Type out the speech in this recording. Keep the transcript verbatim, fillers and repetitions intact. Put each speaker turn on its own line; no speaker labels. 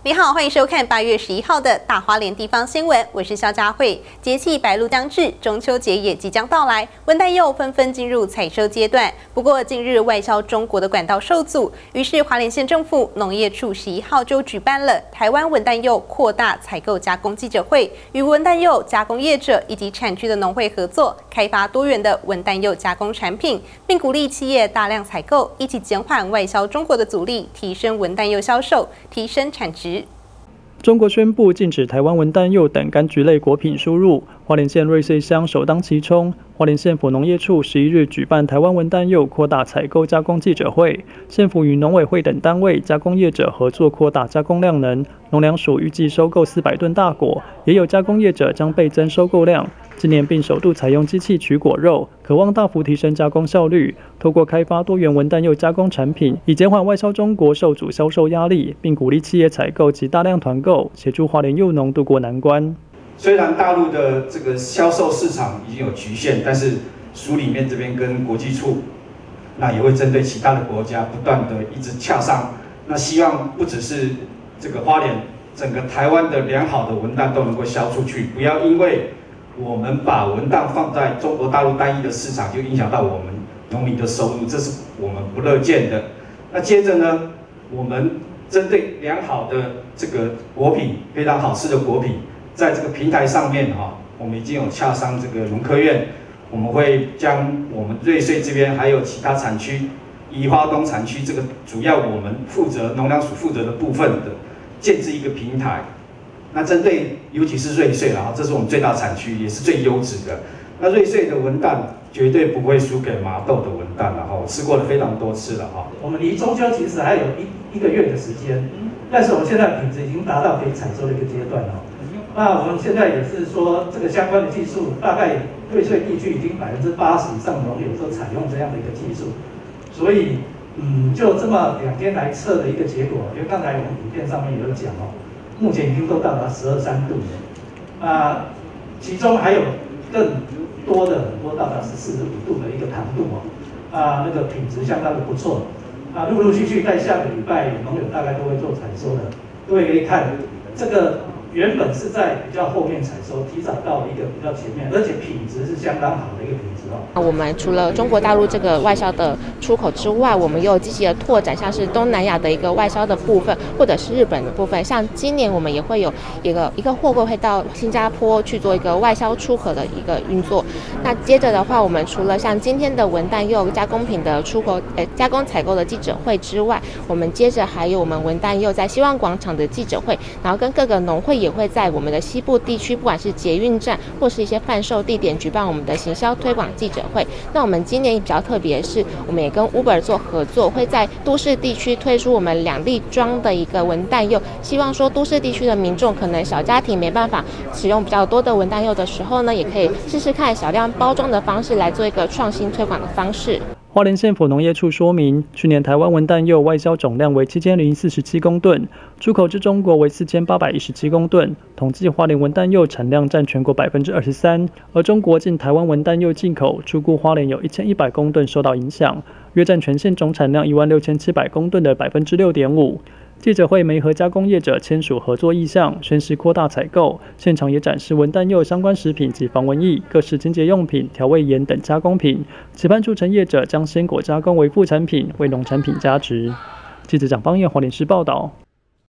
你好，欢迎收看八月十一号的大花莲地方新闻，我是肖佳慧。节气白露将至，中秋节也即将到来，文旦柚纷纷进入采收阶段。不过，近日外销中国的管道受阻，于是花莲县政府农业处十一号就举办了台湾文旦柚扩大采购加工记者会，与文旦柚加工业者以及产区的农会合作，开发多元的文旦柚加工产品，并鼓励企业大量采购，一起减缓外销中国的阻力，提升文旦柚销售，提升产值。
中国宣布禁止台湾文旦柚等柑橘类果品输入，花莲县瑞穗乡首当其冲。花莲县府农业处十一日举办台湾文旦柚扩大采购加工记者会，县府与农委会等单位加工业者合作扩大加工量能。农粮署预计收购四百吨大果，也有加工业者将倍增收购量。今年并首度采用机器取果肉，可望大幅提升加工效率。透过开发多元文旦柚加工产品，以减缓外销中国受阻销售压力，并鼓励企业采购及大量团购，协助花莲柚农渡过难关。
虽然大陆的这个销售市场已经有局限，但是署里面这边跟国际处，那也会针对其他的国家不断的一直洽商。那希望不只是这个花莲，整个台湾的良好的文旦都能够销出去，不要因为我们把文旦放在中国大陆单一的市场，就影响到我们农民的收入，这是我们不乐见的。那接着呢，我们针对良好的这个果品，非常好吃的果品，在这个平台上面哈，我们已经有洽商这个农科院，我们会将我们瑞穗这边还有其他产区，宜花东产区这个主要我们负责农粮署负责的部分的，建制一个平台。那针对尤其是瑞穗啦，这是我们最大产区，也是最优质的。那瑞穗的文旦绝对不会输给麻豆的文旦了哈，我吃过了非常多次了哈。
我们离中秋其实还有一一个月的时间，但是我们现在品质已经达到可以采收的一个阶段了。那我们现在也是说，这个相关的技术，大概瑞穗地区已经百分之八十以上的农友都采用这样的一个技术，所以嗯，就这么两天来测的一个结果，因为刚才我们影片上面有讲哦。目前已经都到达十二三度了，啊，其中还有更多的很多到达十四十五度的一个糖度哦，啊，那个品质相当的不错，啊，陆陆续续在下个礼拜农友大概都会做采收的，各位可以看这个原本是在比较后面采收，提早到一个比较前面，而且品质是相当好的一个品质哦。
我们除了中国大陆这个外销的出口之外，我们也有积极的拓展，像是东南亚的一个外销的部分，或者是日本的部分。像今年我们也会有一个一个货柜会到新加坡去做一个外销出口的一个运作。那接着的话，我们除了像今天的文旦柚加工品的出口呃加工采购的记者会之外，我们接着还有我们文旦柚在希望广场的记者会，然后跟各个农会也会在我们的西部地区，不管是捷运站或是一些贩售地点举办我们的行销推广记者会。那我们今年比较特别的是，我们也跟 Uber 做合作，会在都市地区推出我们两粒装的一个文旦柚，希望说都市地区的民众可能小家庭没办法使用比较多的文旦柚的时候呢，也可以试试看小量包装的方式来做一个创新推广的方式。
花莲县府农业处说明，去年台湾文旦柚外销总量为七千零四十七公吨，出口至中国为四千八百一十七公吨。统计花莲文旦柚产量占全国百分之二十三，而中国进台湾文旦柚进口出估花莲有一千一百公吨受到影响，约占全县总产量一万六千七百公吨的百分之六点五。记者会媒和加工业者签署合作意向，宣示扩大采购。现场也展示文旦柚相关食品及防蚊液、各式清洁用品、调味盐等加工品，期盼促成业者将鲜果加工为副产品，为农产品加值。记者蒋邦彦花莲市报道。